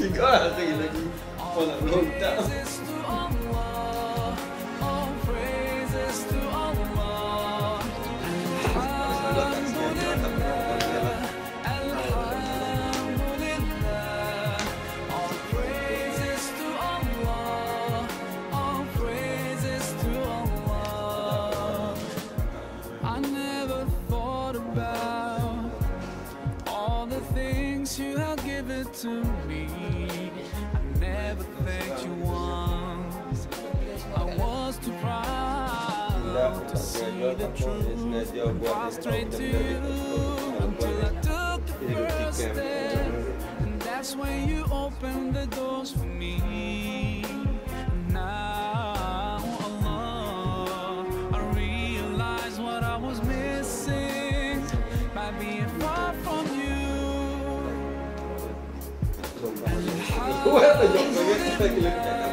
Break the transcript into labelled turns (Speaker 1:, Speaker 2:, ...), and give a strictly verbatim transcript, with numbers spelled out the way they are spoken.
Speaker 1: juga lagi lagi orang lontak.
Speaker 2: You have given to me. I never thanked you once. I was too proud to see the truth. Prostrate to you until I took the first step, and that's when you opened the doors for me. Now, Allah, I realize what I was missing by being far from you.
Speaker 1: What are you doing?